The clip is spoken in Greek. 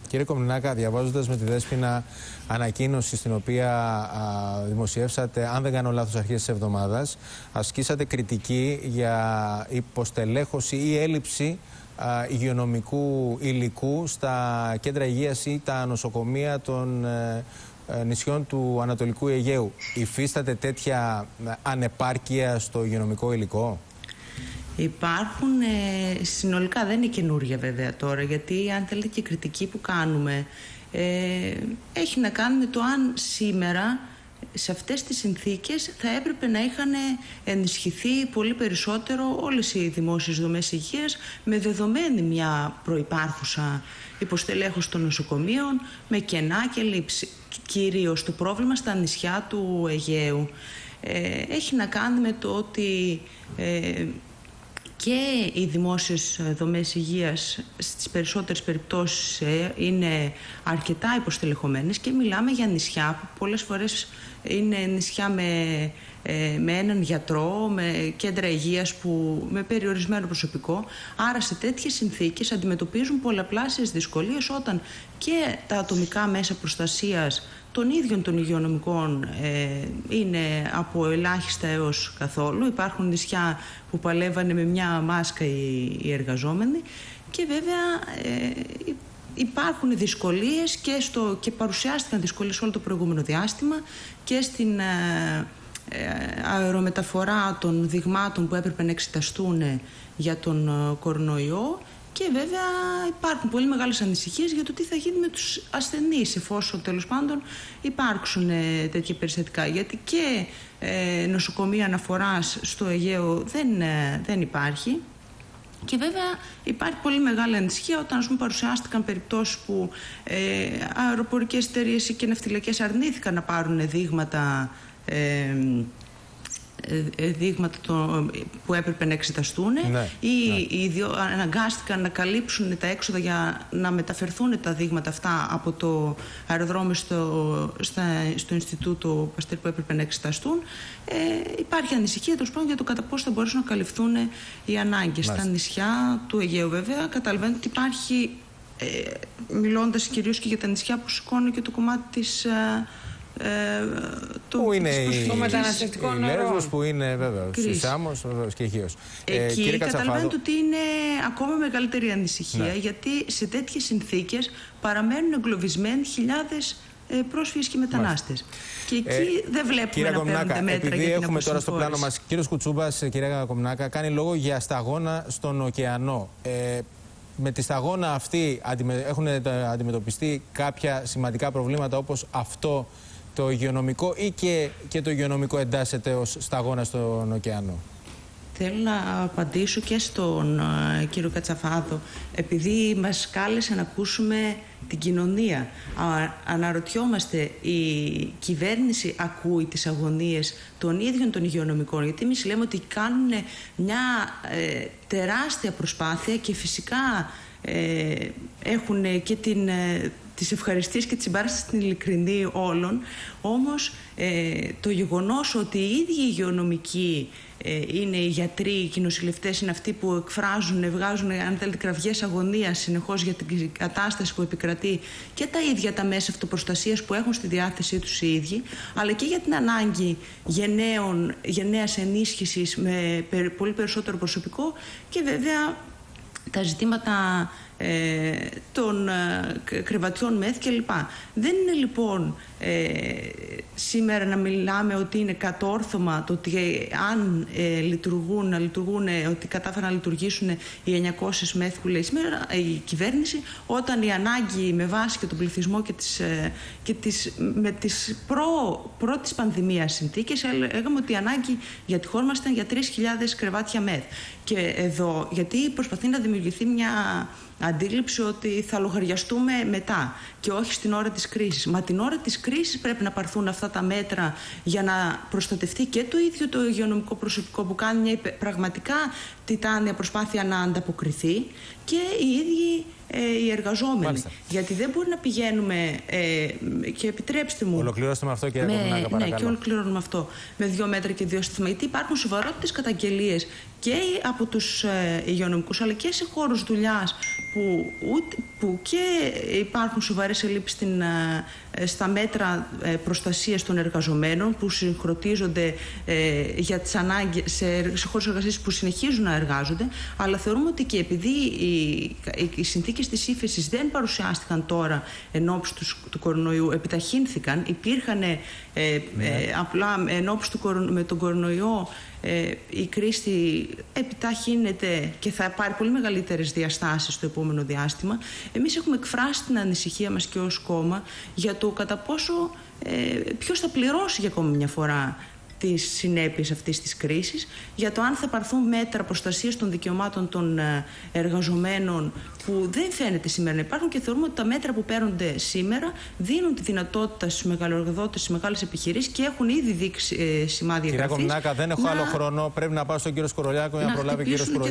Κύριε Κομνηνάκα, διαβάζοντας με τη Δέσποινα ανακοίνωση στην οποία δημοσιεύσατε, αν δεν κάνω λάθος, αρχές της εβδομάδας, ασκήσατε κριτική για υποστελέχωση ή έλλειψη υγειονομικού υλικού στα κέντρα υγείας ή τα νοσοκομεία των νησιών του Ανατολικού Αιγαίου. Υφίσταται τέτοια ανεπάρκεια στο υγειονομικό υλικό? Υπάρχουν συνολικά, δεν είναι καινούργια βέβαια τώρα, γιατί αν θέλετε και η κριτική που κάνουμε έχει να κάνει με το αν σήμερα σε αυτές τις συνθήκες θα έπρεπε να είχαν ενισχυθεί πολύ περισσότερο όλες οι δημόσιες δομές υγείας, με δεδομένη μια προϋπάρχουσα υποστελέχωση των νοσοκομείων, με κενά και λήψη. Κυρίως το πρόβλημα στα νησιά του Αιγαίου έχει να κάνει με το ότι και οι δημόσιες δομές υγείας στις περισσότερες περιπτώσεις είναι αρκετά υποστελεχωμένες, και μιλάμε για νησιά που πολλές φορές είναι νησιά με έναν γιατρό, με κέντρα υγείας με περιορισμένο προσωπικό. Άρα σε τέτοιες συνθήκες αντιμετωπίζουν πολλαπλάσιες δυσκολίες, όταν και τα ατομικά μέσα προστασίας των ίδιων των υγειονομικών είναι από ελάχιστα έως καθόλου. Υπάρχουν νησιά που παλεύανε με μια μάσκα οι εργαζόμενοι, και βέβαια υπάρχουν δυσκολίες και παρουσιάστηκαν δυσκολίες όλο το προηγούμενο διάστημα και στην αερομεταφορά των δειγμάτων που έπρεπε να εξεταστούν για τον κορονοϊό. Και βέβαια υπάρχουν πολύ μεγάλες ανησυχίες για το τι θα γίνει με τους ασθενείς, εφόσον τέλος πάντων υπάρξουν τέτοια περιστατικά. Γιατί και νοσοκομεία αναφοράς στο Αιγαίο δεν υπάρχει. Και βέβαια υπάρχει πολύ μεγάλη ανησυχία όταν, ας πούμε, παρουσιάστηκαν περιπτώσεις που αεροπορικές εταιρείες ή και ναυτιλιακές αρνήθηκαν να πάρουν δείγματα που έπρεπε να εξεταστούν, ή αναγκάστηκαν να καλύψουν τα έξοδα για να μεταφερθούν τα δείγματα αυτά από το αεροδρόμιο στο Ινστιτούτο Παστέρ που έπρεπε να εξεταστούν. Υπάρχει ανησυχία τέλος πάντων για το κατά πόσο θα μπορέσουν να καλυφθούν οι ανάγκες στα νησιά του Αιγαίου. Βέβαια, καταλαβαίνετε ότι υπάρχει, μιλώντας κυρίως και για τα νησιά που σηκώνει και το κομμάτι της που είναι το μεταναστευτικό νερό, που είναι βέβαια στη Σάμος και Χίος. Εκεί καταλαβαίνετε ότι είναι ακόμα μεγαλύτερη ανησυχία, γιατί σε τέτοιες συνθήκες παραμένουν εγκλωβισμένοι χιλιάδες πρόσφυγες και μετανάστες. Και εκεί δεν βλέπουμε να παίρνουν μέτρα. Επειδή έχουμε τώρα στο πλάνο μας κύριος Κουτσούμπας, κυρία Κομνηνάκα, κάνει λόγο για σταγόνα στον ωκεανό. Με τη σταγόνα αυτή έχουν αντιμετωπιστεί κάποια σημαντικά προβλήματα, όπως αυτό το υγειονομικό, ή και το υγειονομικό εντάσσεται ως σταγόνα στον ωκεανό? Θέλω να απαντήσω και στον κύριο Κατσαφάδο, επειδή μας κάλεσε να ακούσουμε την κοινωνία. Αναρωτιόμαστε, η κυβέρνηση ακούει τις αγωνίες των ίδιων των υγειονομικών? Γιατί εμείς λέμε ότι κάνουν μια τεράστια προσπάθεια, και φυσικά έχουν και τις ευχαριστίες και τη συμπάραση στην ειλικρινή όλων. Όμως το γεγονός ότι οι ίδιοι οι υγειονομικοί είναι οι γιατροί και οι νοσηλευτές, είναι αυτοί που βγάζουν αν θέλετε κραυγές αγωνίας συνεχώς για την κατάσταση που επικρατεί, και τα ίδια τα μέσα αυτοπροστασίας που έχουν στη διάθεσή τους οι ίδιοι, αλλά και για την ανάγκη γενναίας ενίσχυσης με πολύ περισσότερο προσωπικό, και βέβαια τα ζητήματα των κρεβατιών ΜΕΘ κλπ. Δεν είναι λοιπόν σήμερα να μιλάμε ότι είναι κατόρθωμα το ότι αν ότι κατάφεραν να λειτουργήσουν οι 900 ΜΕΘ που λέει σήμερα η κυβέρνηση, όταν η ανάγκη με βάση και τον πληθυσμό με τις πρώτης πανδημίας συνθήκες, λέγαμε ότι η ανάγκη για τη χώρα μας ήταν για 3.000 κρεβάτια ΜΕΘ. Και εδώ, γιατί προσπαθεί να δημιουργηθεί μια αντίληψη ότι θα λογαριαστούμε μετά και όχι στην ώρα της κρίσης. Μα την ώρα της κρίσης πρέπει να πάρθουν αυτά τα μέτρα για να προστατευτεί και το ίδιο το υγειονομικό προσωπικό που κάνει μια πραγματικά τιτάνια προσπάθεια να ανταποκριθεί, και οι ίδιοι οι εργαζόμενοι. Μάλιστα. Γιατί δεν μπορεί να πηγαίνουμε, και επιτρέψτε μου. Ολοκληρώστε με αυτό, κυρία Κορνάκα, παρακαλώ. Ναι, και ολοκληρώνουμε αυτό. Με 2 μέτρα και 2 σταθμά. Γιατί υπάρχουν σοβαρότητες καταγγελίες και από τους υγειονομικούς, αλλά και σε χώρους δουλειάς που και υπάρχουν σοβαρές ελλείψεις στα μέτρα προστασίας των εργαζομένων που συγχρονίζονται για τις ανάγκες σε χώρους εργασίας που συνεχίζουν να εργάζονται, αλλά θεωρούμε ότι και επειδή οι συνθήκες της ύφεσης δεν παρουσιάστηκαν τώρα εν ώψη του κορονοϊού, επιταχύνθηκαν, υπήρχαν απλά εν ώψη με τον κορονοϊό, η κρίση επιταχύνεται και θα πάρει πολύ μεγαλύτερες διαστάσεις στο επόμενο διάστημα. Εμείς έχουμε εκφράσει την ανησυχία μας και ως κόμμα για το κατά πόσο ποιος θα πληρώσει για ακόμη μια φορά τις συνέπειες αυτής της κρίσης, για το αν θα πάρθουν μέτρα προστασίας των δικαιωμάτων των εργαζομένων που δεν φαίνεται σήμερα να υπάρχουν, και θεωρούμε ότι τα μέτρα που παίρνονται σήμερα δίνουν τη δυνατότητα στους μεγαλοεργοδότες, στις μεγάλες επιχειρήσεις και έχουν ήδη δείξει σημάδια γραφής. Κυρία Κομινάκα, δεν έχω άλλο χρόνο. Πρέπει να πάω στον κύριο Σκορολιάκο για να προλάβει ο κύριος